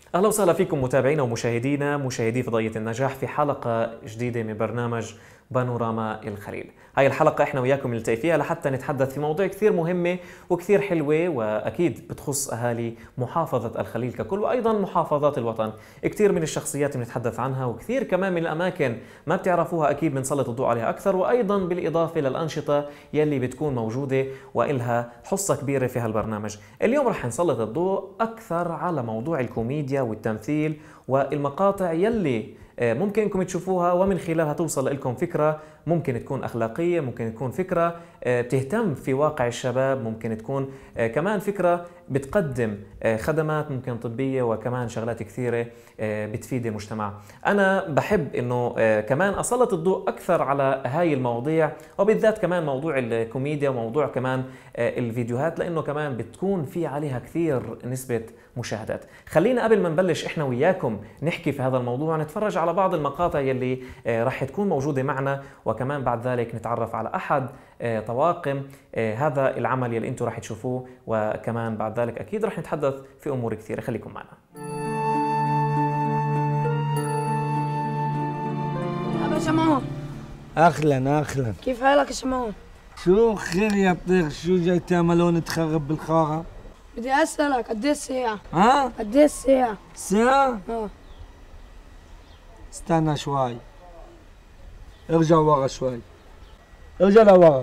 أهلا وسهلا فيكم متابعينا ومشاهدينا مشاهدي فضائية النجاح في حلقة جديدة من برنامج بانوراما الخليل. هاي الحلقة احنا وياكم نلتقي فيها لحتى نتحدث في مواضيع كثير مهمة وكثير حلوة، وأكيد بتخص أهالي محافظة الخليل ككل وأيضا محافظات الوطن. كثير من الشخصيات بنتحدث عنها وكثير كمان من الأماكن ما بتعرفوها أكيد بنسلط الضوء عليها أكثر، وأيضا بالإضافة للأنشطة يلي بتكون موجودة وإلها حصة كبيرة في هالبرنامج. اليوم رح نسلط الضوء أكثر على موضوع الكوميديا والتمثيل والمقاطع يلي ممكن انكم تشوفوها ومن خلالها توصل لكم فكرة ممكن تكون أخلاقية، ممكن تكون فكرة بتهتم في واقع الشباب، ممكن تكون كمان فكرة بتقدم خدمات ممكن طبية وكمان شغلات كثيرة بتفيد المجتمع. أنا بحب إنه كمان أسلط الضوء أكثر على هاي المواضيع، وبالذات كمان موضوع الكوميديا وموضوع كمان الفيديوهات، لأنه كمان بتكون في عليها كثير نسبة مشاهدات. خلينا قبل ما نبلش إحنا وياكم نحكي في هذا الموضوع نتفرج على بعض المقاطع يلي راح تكون موجودة معنا، وكمان بعد ذلك نتعرف على أحد طواقم هذا العمل يلي انتم راح تشوفوه، وكمان بعد ذلك اكيد راح نتحدث في امور كثيره. خليكم معنا. أبا شمعون، اهلا اهلا. كيف حالك يا شمعون؟ شو خير يا طير؟ شو جاي تعملون تخرب بالخارة؟ بدي أسألك قديش الساعة؟ ها؟ قديش الساعة؟ ساعة؟ استنى شوي، ارجع ورا شوي، ارجع لورا.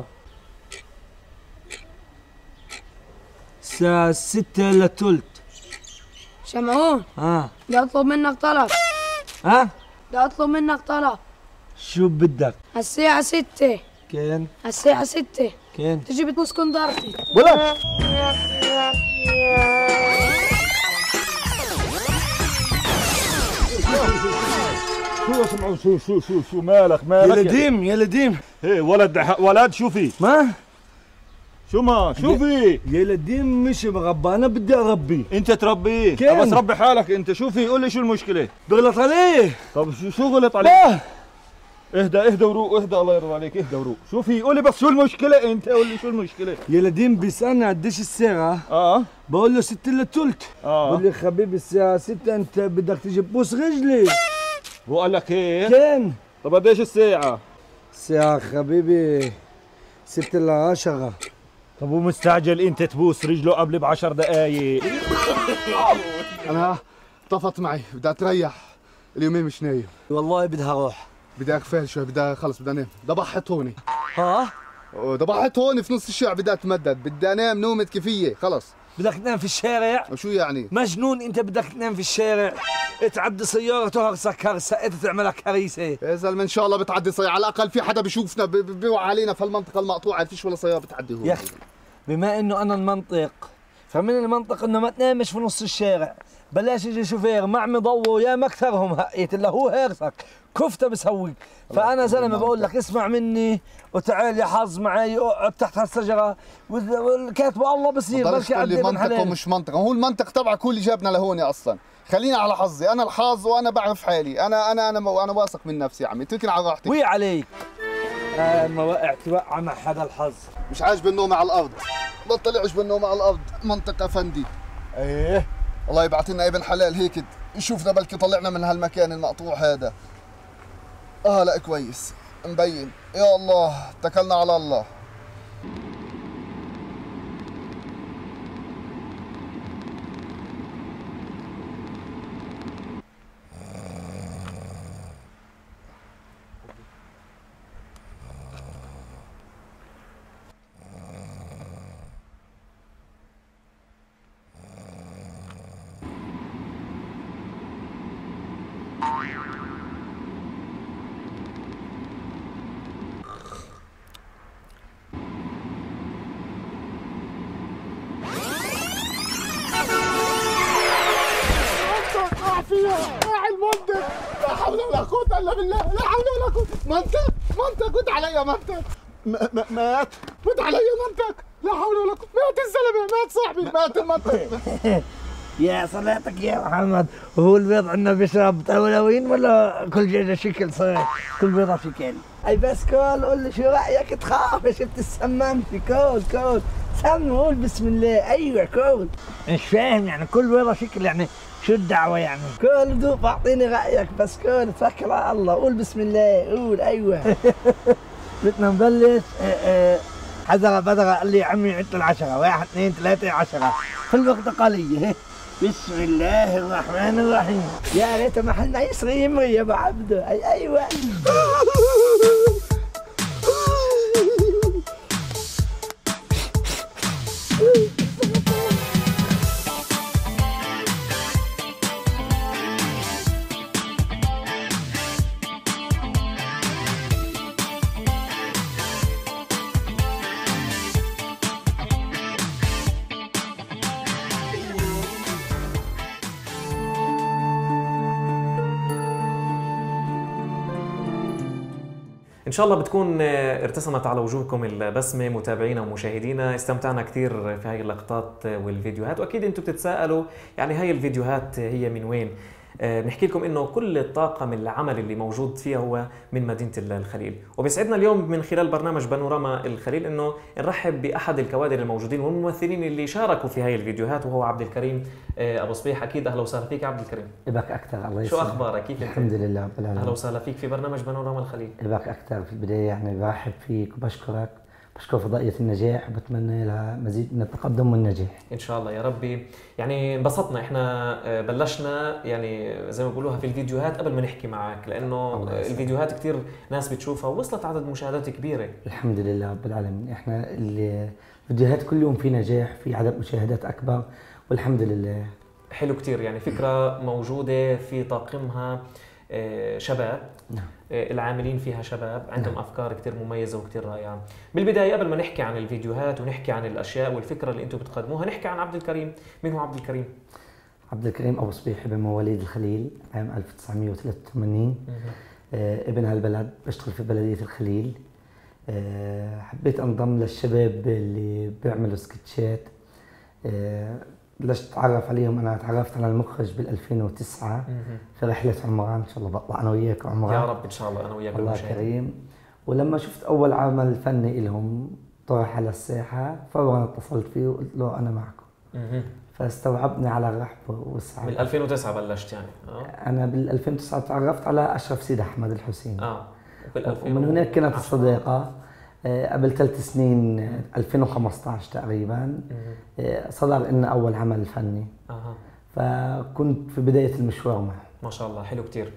الساعة 6 إلا تلت. شمعون، بدي أطلب منك طلب. بدي أطلب منك طلب. شو بدك؟ الساعة 6. كين؟ الساعة 6. كين؟ تجي بتبوس كندرتي. ولا شو يا سمعون؟ شو مالك يا لديم يا لديم؟ ايه ولد شو في؟ ما شو في؟ يا لديم مش مربى، انا بدي اربيه. انت تربيه؟ كين؟ بس ربي حالك انت. شو في؟ قول لي شو المشكلة؟ بغلط عليه. طب شو غلط عليك؟ اهدى وروق، اهدى الله يرضى عليك، اهدى وروق. شو في؟ قول لي بس شو المشكلة انت، قول لي شو المشكلة؟ يا لديم بيسألني قديش الساعة؟ بقول له 6 إلا تلت. بقول لي حبيبي الساعة 6 انت بدك تجي تبوس رجلي. هو قال لك هيك؟ كين؟ طب قديش الساعة؟ الساعة حبيبي 6 إلا 10. طب ومستعجل انت تبوس رجله قبل ب10 دقايق؟ انا طفت معي، بدي اتريح اليومين مش نايم. والله بدها اروح، بدي اغفل شوي، خلص بدي انام. ضبحت هوني. ضبحت هوني في نص الشارع، بدي اتمدد، بدي انام نومة كيفية. خلص. بدك تنام في الشارع؟ شو يعني؟ مجنون انت، بدك تنام في الشارع؟ تعدي سيارة تهرسك هرسة، انت تعملك هريسة. يا زلمة ان شاء الله بتعدي سيارة، على الاقل في حدا بشوفنا بيوعى علينا في المنطقة المقطوعة، فيش ولا سيارة بتعدي هون. يا اخي بما انه انا المنطق، فمن المنطق انه ما تنامش في نص الشارع. بلاش يجي شوفير مع مضو يا مكثرهم هقيت اللي هو هيرسك كفته بسويك. فانا زلمه بقول لك اسمع مني وتعال يا حظ معي، اقعد تحت هالشجره والكاتبه الله بصير. بلكي قد منطق ومش منطق، هو المنطق تبعك هو اللي جابنا لهون اصلا. خلينا على حظي، انا الحظ وانا بعرف حالي. انا واثق من نفسي يا عمي، اتركني على راحتي. وي عليك. ما وقعت توقع مع حدا الحظ. مش عاجب النوم على الارض، بطل يعجب النوم على الارض. منطق افندي. ايه الله يبعث لنا ابن حلال هيك يشوفنا، بلكي طلعنا من هالمكان المقطوع هذا. لا كويس مبين. يا الله اتكلنا على الله. المنطق، لا حول ولا قوة إلا بالله، لا حول ولا قوة. منطق قد علي منطق. مات قد علي منطق، لا حول ولا قوة. مات الزلمة، مات صاحبي، مات المنطق. يا صلاتك يا محمد، وهو البيض عندنا بيشرب طولوين ولا كل جيجة شكل صغير؟ كل بيضة شكل. اي بس كول، قول لي شو رأيك؟ تخاف شفت السمان في كول استنى قول بسم الله. ايوه كول. مش فاهم يعني كل ورا شكل يعني شو الدعوه يعني؟ كول دوق اعطيني رايك بس كول توكل على الله قول بسم الله قول ايوه. بدنا نبلش. حذر بدر قال لي يا عمي عد العشرة 1 2 3 10 في البرتقالية. بسم الله الرحمن الرحيم. يا ريت محلنا يسري يمري يا ابو عبده. ايوه. إن شاء الله بتكون ارتسمت على وجوهكم البسمة متابعينا ومشاهدينا. استمتعنا كثير في هاي اللقطات والفيديوهات، وأكيد أنتم بتتساءلوا يعني هاي الفيديوهات هي من وين؟ بنحكي لكم انه كل الطاقم العمل اللي موجود فيها هو من مدينه الخليل، وبيسعدنا اليوم من خلال برنامج بانوراما الخليل انه نرحب باحد الكوادر الموجودين والممثلين اللي شاركوا في هاي الفيديوهات، وهو عبد الكريم ابو صبيح. اكيد اهلا وسهلا فيك عبد الكريم. ابك اكثر الله يسلمك. شو اخبارك؟ كيف انت؟ الحمد لله رب العالمين. اهلا وسهلا فيك في برنامج بانوراما الخليل. ابك اكثر في البدايه يعني برحب فيك وبشكرك، بشكر فضائية النجاح وبتمنى لها مزيد من التقدم والنجاح ان شاء الله يا ربي. يعني انبسطنا احنا بلشنا يعني زي ما بقولوها في الفيديوهات قبل ما نحكي معك، لانه الفيديوهات كثير ناس بتشوفها ووصلت عدد مشاهدات كبيره. الحمد لله رب العالمين. احنا الفيديوهات كل يوم في نجاح، في عدد مشاهدات اكبر والحمد لله. حلو كثير، يعني فكره موجوده في طاقمها شباب. نعم. العاملين فيها شباب عندهم افكار كثير مميزه وكثير رائعه. بالبدايه قبل ما نحكي عن الفيديوهات ونحكي عن الاشياء والفكره اللي انتم بتقدموها، نحكي عن عبد الكريم. مين هو عبد الكريم؟ عبد الكريم ابو صبيح ابن مواليد الخليل عام 1983. ابن هالبلد، بشتغل في بلديه الخليل. حبيت انضم للشباب اللي بيعملوا سكتشات. بلشت اتعرف عليهم. انا تعرفت على المخرج بال 2009 في رحله عمران. ان شاء الله بطلع انا وياك عمران يا رب. ان شاء الله انا وياك الله كريم. ولما شفت اول عمل فني لهم طرح على الساحه فورا اتصلت فيه وقلت له انا معكم. فاستوعبني على الرحب والسعه. من 2009 بلشت يعني؟ انا بال 2009 تعرفت على اشرف سيد احمد الحسين. ومن هناك كانت الصداقه. قبل 3 سنين 2015 تقريبا صدر لنا اول عمل فني. فكنت في بدايه المشوار معه. ما شاء الله حلو كثير.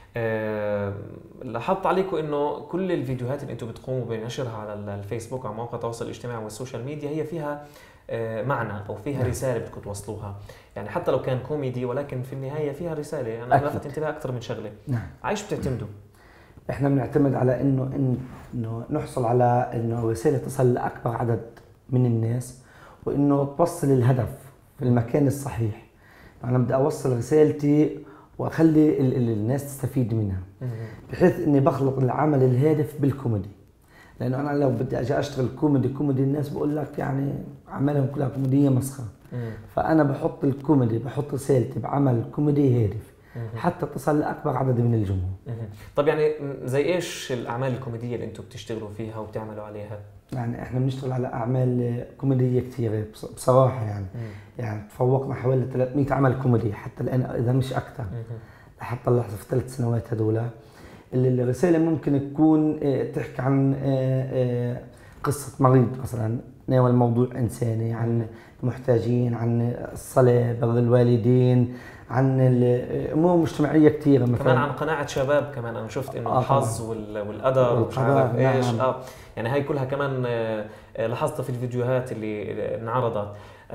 لاحظت عليكم انه كل الفيديوهات اللي انتم بتقوموا بنشرها على الفيسبوك وعلى مواقع التواصل الاجتماعي والسوشيال ميديا هي فيها معنى او فيها رساله بدكم توصلوها، يعني حتى لو كان كوميدي ولكن في النهايه فيها رساله. انا لفت انتباه اكثر من شغله. نعم. عايش بتعتمدوا؟ احنا بنعتمد على انه نحصل على انه رساله تصل لاكبر عدد من الناس، وانه توصل الهدف في المكان الصحيح. انا بدي اوصل رسالتي واخلي الناس تستفيد منها، بحيث اني بخلط العمل الهادف بالكوميدي. لانه انا لو بدي اجي اشتغل كوميدي الناس بقول لك يعني اعمالهم كلها كوميديه مسخره. فانا بحط الكوميدي، بحط رسالتي بعمل كوميدي هادف حتى تصل لاكبر عدد من الجمهور. طب يعني زي ايش الاعمال الكوميديه اللي انتم بتشتغلوا فيها وبتعملوا عليها؟ يعني احنا بنشتغل على اعمال كوميديه كثيره بصراحه يعني تفوقنا حوالي 300 عمل كوميدي حتى الان اذا مش اكثر لحتى اللحظه في 3 سنوات هذول. الرساله ممكن تكون تحكي عن قصه مريض مثلا، ناول موضوع انساني، عن المحتاجين، عن الصلاه، بر الوالدين، عن الامور مجتمعيه كثيره مثلا. كمان عن قناعه شباب. كمان انا شفت انه الحظ والقدر ومش عارف ايش. يعني هاي كلها كمان لاحظتها في الفيديوهات اللي انعرضت.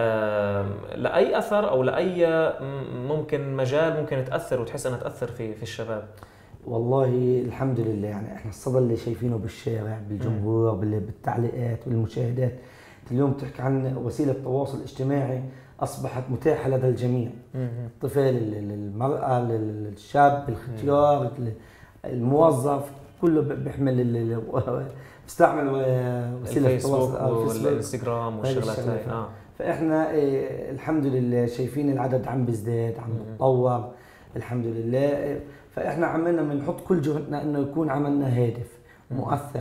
لاي اثر او لاي ممكن مجال ممكن تاثر وتحس انها تاثر في الشباب؟ والله الحمد لله. يعني احنا الصدى اللي شايفينه بالشارع بالجمهور بالتعليقات والمشاهدات. اليوم تحكي عن وسيله تواصل اجتماعي اصبحت متاحه لدى الجميع. الطفل، المراه، الشاب، الختيار، الموظف، كله بيحمل بيستعمل وسيله التواصل والانستغرام والشغلات هاي. فاحنا الحمد لله شايفين العدد عم بيزداد، عم بيتطور الحمد لله. فاحنا عملنا بنحط كل جهدنا انه يكون عملنا هادف مؤثر،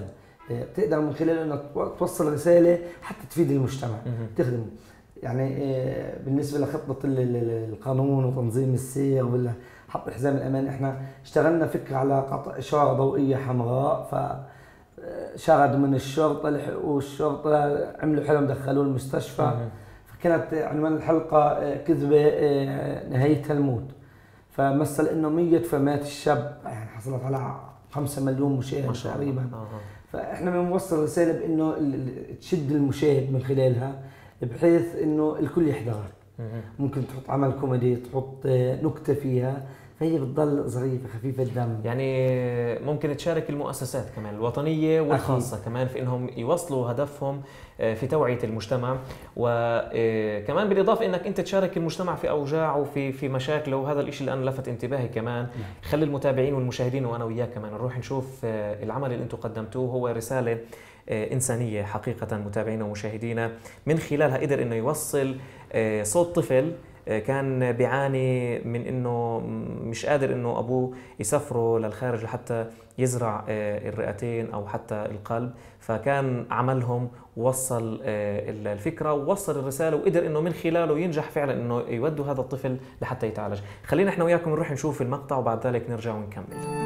بتقدر من خلاله انك توصل رساله حتى تفيد المجتمع تخدمه. يعني بالنسبه لخطه القانون وتنظيم السير حط حزام الامان، احنا اشتغلنا فكره على قطع اشاره ضوئيه حمراء، فشردوا من الشرطه، لحقوا الشرطه، عملوا حلم دخلوه المستشفى. فكانت عنوان الحلقه كذبه نهايتها الموت، فمثل انه ميت فمات الشاب، يعني حصلت على 5 مليون مشاهد تقريبا. فاحنا بنوصل رساله بانه تشد المشاهد من خلالها، بحيث انه الكل يحضرها. ممكن تحط عمل كوميدي، تحط نكته فيها، فهي بتضل ظريفه خفيفه الدم. يعني ممكن تشارك المؤسسات كمان الوطنيه والخاصه أكيد. كمان في انهم يوصلوا هدفهم في توعيه المجتمع، وكمان بالاضافه انك انت تشارك المجتمع في اوجاعه وفي مشاكله. وهذا الشيء اللي انا لفت انتباهي كمان، خلي المتابعين والمشاهدين وانا وياك كمان نروح نشوف العمل اللي انتم قدمتوه. هو رساله إنسانية حقيقة متابعينا ومشاهدينا، من خلالها قدر إنه يوصل صوت طفل كان بيعاني من إنه مش قادر إنه أبوه يسافره للخارج لحتى يزرع الرئتين أو حتى القلب، فكان عملهم وصل الفكرة ووصل الرسالة، وقدر إنه من خلاله ينجح فعلا إنه يودوا هذا الطفل لحتى يتعالج. خلينا إحنا وياكم نروح نشوف المقطع وبعد ذلك نرجع ونكمل.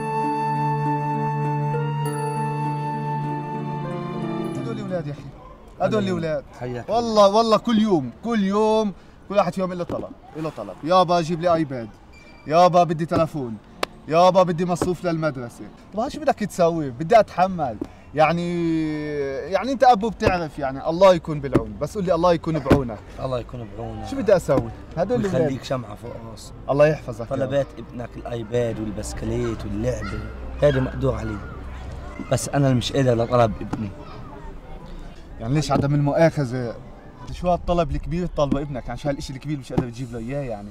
يا اخي هذول الاولاد والله كل يوم كل واحد فيهم له طلب، يابا جيب لي ايباد، يابا بدي تلفون، يابا بدي مصروف للمدرسه. طبعا شو بدك تسوي؟ بدي اتحمل. يعني انت ابو بتعرف، يعني الله يكون بالعون، بس قول لي الله يكون بعونك. الله يكون بعونك. شو بدي اسوي؟ هدول الاولاد يخليك شمعه فوق راسك. الله يحفظك. طلبات ابنك الايباد والبسكليت واللعبه هذا مقدور عليه، بس انا اللي مش قادر لطلب ابني. يعني ليش عدم المؤاخذة؟ شو هالطلب الكبير طالبه ابنك؟ يعني شو هالشيء الكبير مش قادر تجيب له اياه يعني؟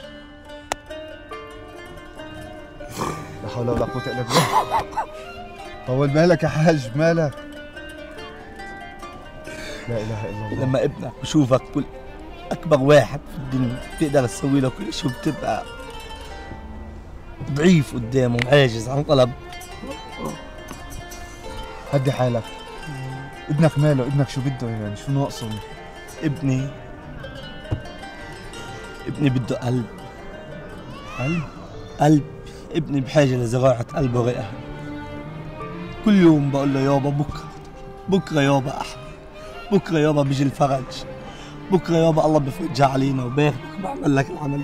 لا حول ولا قوة الا بالله. طول بالك يا حاج، مالك؟ لا اله الا الله. لما ابنك بشوفك كل اكبر واحد في الدنيا بتقدر تسوي له كل شيء، بتبقى ضعيف قدامه وعاجز عن طلب. هدي حالك. ابنك ماله؟ ابنك شو بده يعني؟ شو ناقصه؟ ابني بده قلب. قلب. ابني بحاجة لزراعة قلب ورئة. كل يوم بقول له يابا بكرة يابا أحلى، بكرة يابا بيجي الفرج، بكرة يابا الله بفرجها علينا وبارك بعمل لك العمل.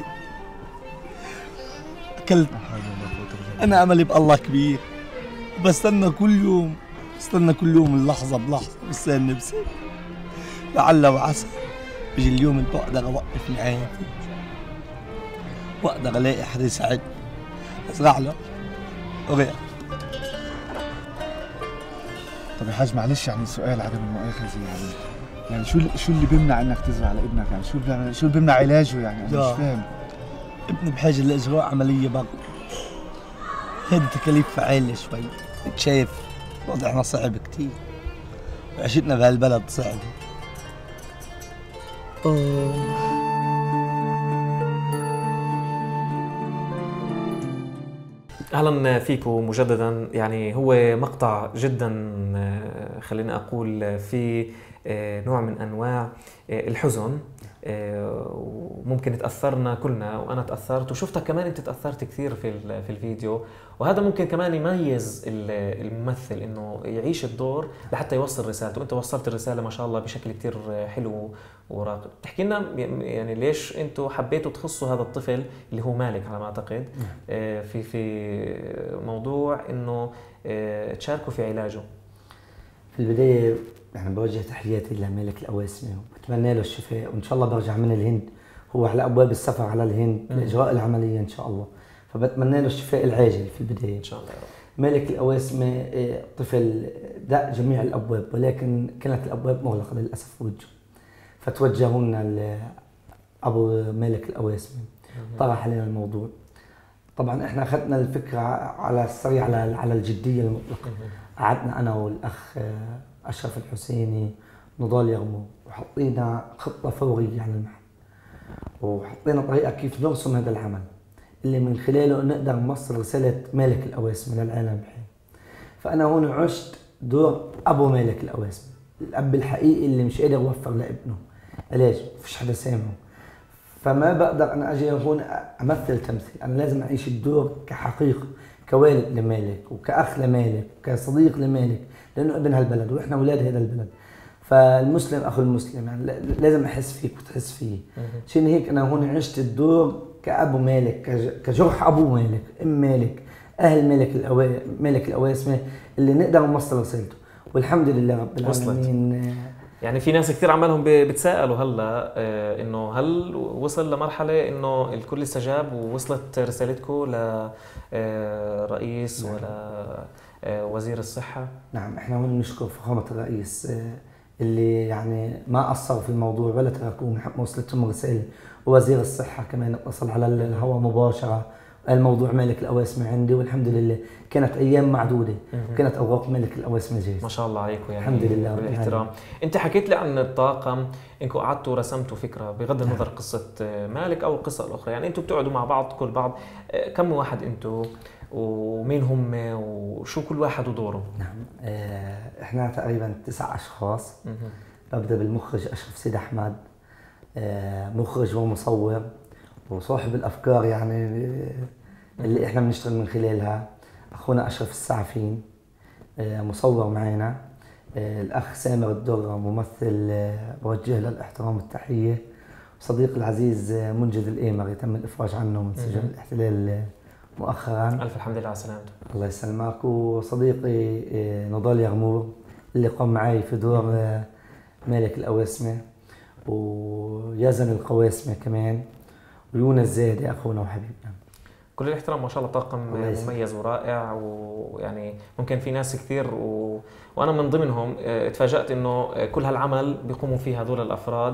أكلت. أنا أملي بالله كبير، بستنى كل يوم اللحظة بلحظة، بستنى بسنة، لعل وعسى بيجي اليوم اللي بقدر أوقف معاه فيه، وأقدر ألاقي حدا يساعدني أزرع له ورقة. طب يا حاج معلش، يعني سؤال عدم المؤاخذة، يعني شو اللي بيمنع انك تزرع لابنك؟ يعني شو اللي بيمنع علاجه؟ يعني انا مش فاهم. ابني بحاجة لإجراء عملية برضه، هذه تكاليف عالية شوي. انت شايف وضعنا صعب كتير، وعيشتنا بهالبلد صعبة. اهلا فيكم مجددا. يعني هو مقطع جدا خلينا اقول في نوع من انواع الحزن، وممكن تاثرنا كلنا، وانا تاثرت وشفتك كمان انت تاثرت كثير في الفيديو. وهذا ممكن كمان يميز الممثل انه يعيش الدور لحتى يوصل رسالته، وانت وصلت الرساله ما شاء الله بشكل كثير حلو وراقي. تحكي لنا يعني ليش انتم حبيتوا تخصوا هذا الطفل اللي هو مالك على ما اعتقد في موضوع انه تشاركوا في علاجه؟ في البدايه يعني بوجه تحياتي لمالك القواسمي وبتمنى له الشفاء، وان شاء الله برجع من الهند، هو على ابواب السفر على الهند لاجراء العمليه ان شاء الله، فبتمنى له الشفاء العاجل في البدايه ان شاء الله يا رب. مالك القواسمي طفل دق جميع الابواب، ولكن كانت الابواب مغلقه للاسف في وجهه، فتوجهوا لنا ابو مالك القواسمي، طرح علينا الموضوع. طبعا احنا اخذنا الفكره على السريع على الجديه المطلقه. قعدنا انا والاخ اشرف الحسيني نضال يغمو، وحطينا خطه فوريه على المحل، وحطينا طريقه كيف نرسم هذا العمل اللي من خلاله نقدر نوصل رساله مالك القواسمي للعالم بحين. فانا هون عشت دور ابو مالك الأواسمي، الاب الحقيقي اللي مش قادر يوفر لابنه. علاش؟ مفيش حدا سامعه. فما بقدر انا اجي هون امثل تمثيل، انا لازم اعيش الدور كحقيقه، كوالد لمالك وكاخ لمالك وكصديق لمالك، لانه ابن هالبلد واحنا اولاد هذا البلد. فالمسلم اخو المسلم، يعني لازم احس فيك وتحس فيه. عشان هيك انا هون عشت الدور كابو مالك، كجرح ابو مالك، ام مالك، اهل مالك الأواسمي اللي نقدر نوصل رسالته، والحمد لله رب العالمين. يعني في ناس كثير عمالهم بتساءلوا هلا انه هل وصل لمرحله انه الكل استجاب ووصلت رسالتكم لرئيس ولا وزير الصحه؟ نعم، احنا هون نشكر فخامه الرئيس اللي يعني ما قصروا في الموضوع ولا تركوه، وصلتهم رساله، ووزير الصحه كمان اتصل على الهواء مباشره، الموضوع مالك الأواسمي عندي، والحمد لله كانت ايام معدوده وكانت اوراق مالك الأواسمي جاهزه. ما شاء الله عليكم، يعني الحمد لله بالاحترام. انت حكيت لي عن الطاقم، انكم قعدتوا رسمتوا فكره بغض النظر قصه مالك او القصه الاخرى، يعني انتم بتقعدوا مع بعض كل بعض، كم واحد انتم ومين هم وشو كل واحد ودوره؟ نعم، احنا تقريبا 9 اشخاص. ببدا بالمخرج اشرف سيد احمد، مخرج ومصور وصاحب الافكار يعني اللي احنا بنشتغل من خلالها. اخونا اشرف السعفين مصور معنا، الاخ سامر الدرة ممثل بوجه له الاحترام والتحيه، صديق العزيز منجد الإيمري تم الافراج عنه من سجن الاحتلال مؤخرا. الف الحمد لله على سلامته. الله يسلمك. وصديقي نضال يغمور اللي قام معي في دور مالك الأواسمي، ويزن القواسمي كمان، ويونس زاهدي اخونا وحبيبنا. كل الاحترام، ما شاء الله طاقم مميز ورائع، ويعني ممكن في ناس كثير وانا من ضمنهم اتفاجأت انه كل هالعمل بيقوموا فيه هذول الافراد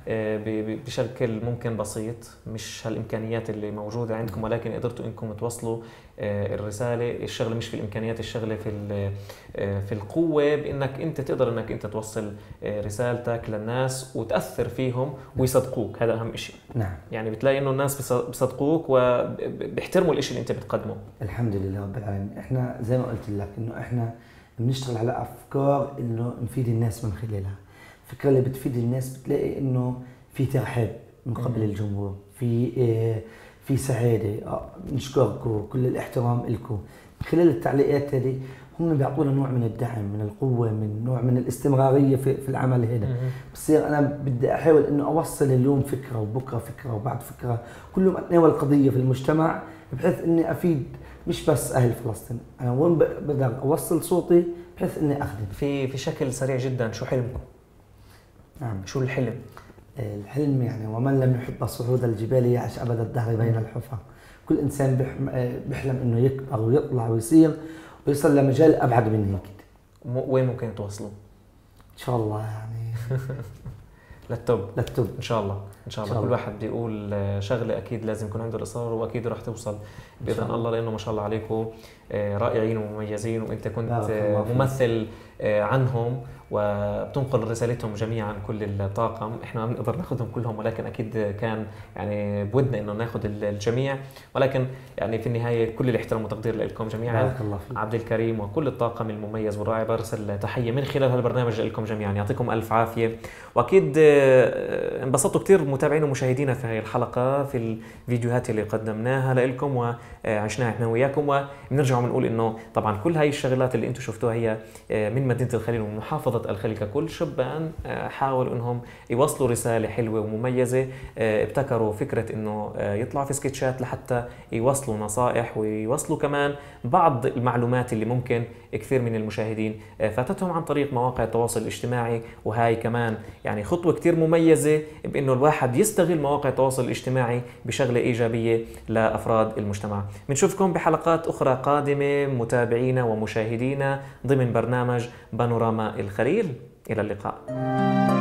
بشكل ممكن بسيط، مش هالامكانيات اللي موجوده عندكم، ولكن قدرتوا انكم توصلوا الرساله. الشغله مش في الامكانيات، الشغله في القوه، بانك انت تقدر انك انت توصل رسالتك للناس وتاثر فيهم ويصدقوك. هذا اهم شيء. نعم، يعني بتلاقي انه الناس بيصدقوك وبيحترموا الشيء اللي انت بتقدمه. الحمد لله رب العالمين. احنا زي ما قلت لك انه احنا بنشتغل على افكار انه نفيد الناس من خلالها. الفكره اللي بتفيد الناس بتلاقي انه في ترحاب من قبل الجمهور، في سعاده. نشكركم، كل الاحترام لكم. خلال التعليقات هذه هم بيعطونا نوع من الدعم، من القوه، من نوع من الاستمراريه في العمل هذا. بصير انا بدي احاول انه اوصل اليوم فكره وبكره فكره وبعد فكره، كل يوم اتناول قضيه في المجتمع بحيث اني افيد مش بس اهل فلسطين، انا وين بقدر اوصل صوتي بحيث اني اخدم. في شكل سريع جدا، شو حلمكم؟ نعم، شو الحلم؟ الحلم يعني ومن لم يحب صعود الجبال يعش ابد الدهر بين الحفر. كل انسان بيحلم انه يكبر ويطلع ويصير ويصل لمجال ابعد من هيك. وين ممكن توصلوا؟ ان شاء الله يعني للتوب ان شاء الله. ان شاء الله كل واحد بيقول شغله اكيد لازم يكون عنده الاصرار، واكيد راح توصل باذن الله، لانه ما شاء الله عليكم رائعين ومميزين، وانت كنت ممثل عنهم وبتنقل رسالتهم جميعا. كل الطاقم احنا ما بنقدر ناخذهم كلهم، ولكن اكيد كان يعني بودنا انه ناخذ الجميع، ولكن يعني في النهايه كل الاحترام والتقدير لكم جميعا. بارك الله فيك. عبد الكريم وكل الطاقم المميز والرائع برسل تحيه من خلال هالبرنامج لكم جميعا، يعطيكم الف عافيه. واكيد انبسطوا كثير متابعين ومشاهدينا في هذه الحلقه، في الفيديوهات اللي قدمناها لكم وعشناها احنا وياكم. وبنرجع بنقول انه طبعا كل هاي الشغلات اللي انتم شفتوها هي من مدينه الخليل ومن محافظه الخليل ككل. شبان حاولوا انهم يوصلوا رساله حلوه ومميزه، ابتكروا فكره انه يطلعوا في سكتشات لحتى يوصلوا نصائح ويوصلوا كمان بعض المعلومات اللي ممكن كثير من المشاهدين فاتتهم عن طريق مواقع التواصل الاجتماعي. وهاي كمان يعني خطوه كثير مميزه بانه الواحد يستغل مواقع التواصل الاجتماعي بشغله ايجابيه لافراد المجتمع. بنشوفكم بحلقات اخرى قادمه متابعينا ومشاهدينا ضمن برنامج بانوراما الخليل. إلى اللقاء.